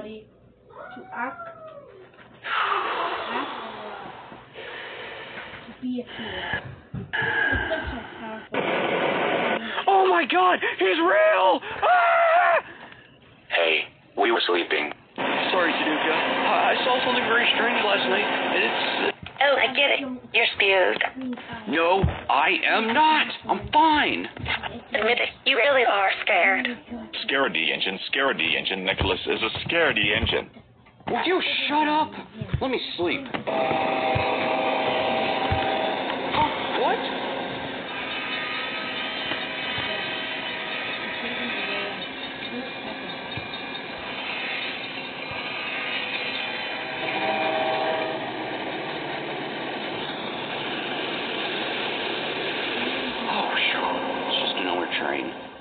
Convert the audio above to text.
somebody to act to be a hero. It's such a powerful. Oh my God, he's real! Ah! Hey, we were sleeping. Sorry, Tanuka. I saw something very strange last night, and it's... Oh, I get it. You're spewed. No, I am not. I'm fine. Admit it. You really are scared. Scaredy engine, Nicholas is a scaredy engine. Would you shut up? Let me sleep. Huh, what? Oh, sure. It's just another train.